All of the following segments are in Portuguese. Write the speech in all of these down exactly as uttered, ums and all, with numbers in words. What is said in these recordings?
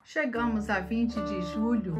Chegamos a vinte de julho,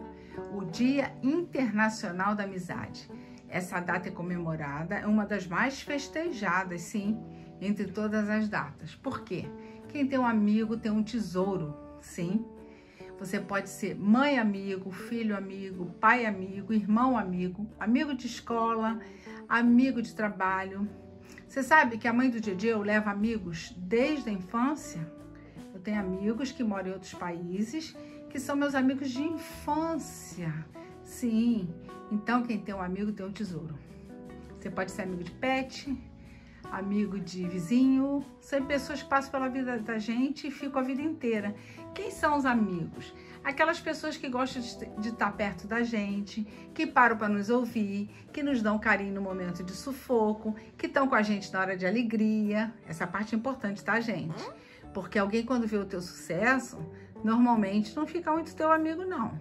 o Dia Internacional da Amizade. Essa data é comemorada, é uma das mais festejadas, sim, entre todas as datas. Por quê? Quem tem um amigo tem um tesouro, sim. Você pode ser mãe amigo, filho amigo, pai amigo, irmão amigo, amigo de escola, amigo de trabalho. Você sabe que a mãe do Didio leva amigos desde a infância? Eu tenho amigos que moram em outros países, que são meus amigos de infância. Sim, então quem tem um amigo tem um tesouro. Você pode ser amigo de pet, amigo de vizinho, são pessoas que passam pela vida da gente e ficam a vida inteira. Quem são os amigos? Aquelas pessoas que gostam de, de estar perto da gente, que param para nos ouvir, que nos dão carinho no momento de sufoco, que estão com a gente na hora de alegria. Essa parte é importante, tá, gente? Porque alguém, quando vê o teu sucesso, normalmente não fica muito teu amigo, não.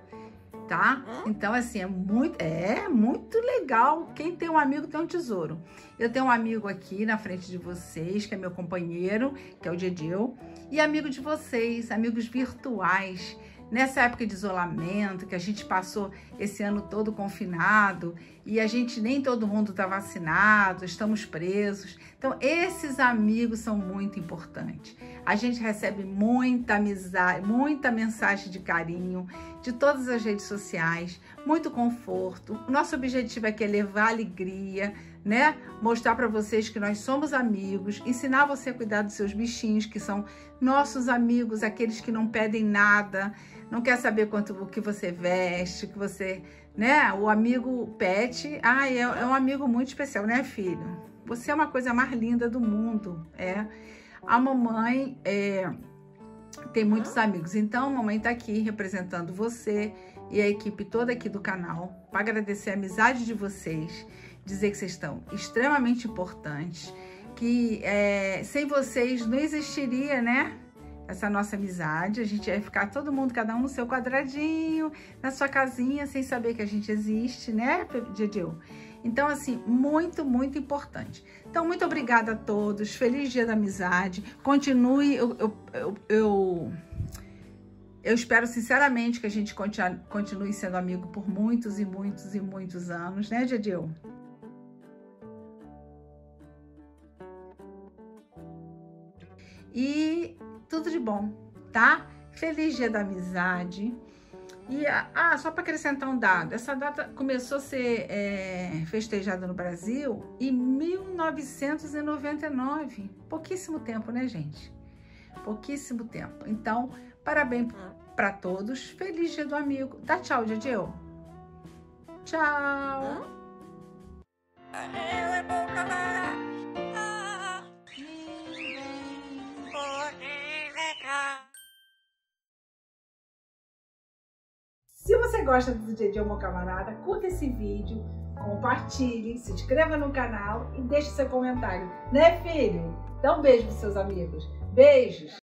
Tá? Então, assim, é muito, é muito legal. Quem tem um amigo tem um tesouro. Eu tenho um amigo aqui na frente de vocês, que é meu companheiro, que é o Didio, e amigo de vocês, amigos virtuais. Nessa época de isolamento, que a gente passou esse ano todo confinado e a gente nem todo mundo está vacinado, estamos presos. Então, esses amigos são muito importantes. A gente recebe muita amizade, muita mensagem de carinho de todas as redes sociais, muito conforto. O nosso objetivo aqui é levar alegria, né? Mostrar para vocês que nós somos amigos, ensinar você a cuidar dos seus bichinhos, que são nossos amigos, aqueles que não pedem nada, não quer saber quanto o que você veste, que você, né? O amigo pet, ah, é, é um amigo muito especial, né, filho? Você é uma coisa mais linda do mundo, é. A mamãe é, tem muitos amigos, então a mamãe tá aqui representando você e a equipe toda aqui do canal para agradecer a amizade de vocês, dizer que vocês estão extremamente importantes, que é, sem vocês não existiria, né? Essa nossa amizade, a gente ia ficar todo mundo, cada um no seu quadradinho, na sua casinha, sem saber que a gente existe, né, Didio? Então, assim, muito, muito importante. Então, muito obrigada a todos, feliz Dia da Amizade, continue, eu, eu, eu, eu, eu espero sinceramente que a gente continue, continue sendo amigo por muitos e muitos e muitos anos, né, Didio? E tudo de bom, tá? Feliz Dia da Amizade. E, ah, só para acrescentar um dado, essa data começou a ser é, festejada no Brasil em mil novecentos e noventa e nove. Pouquíssimo tempo, né, gente? Pouquíssimo tempo. Então, parabéns para todos. Feliz Dia do Amigo. Dá tchau, Didio. Tchau. Se você gosta do Didio, meu camarada, curta esse vídeo, compartilhe, se inscreva no canal e deixe seu comentário. Né, filho? Dá um beijo para seus amigos. Beijos!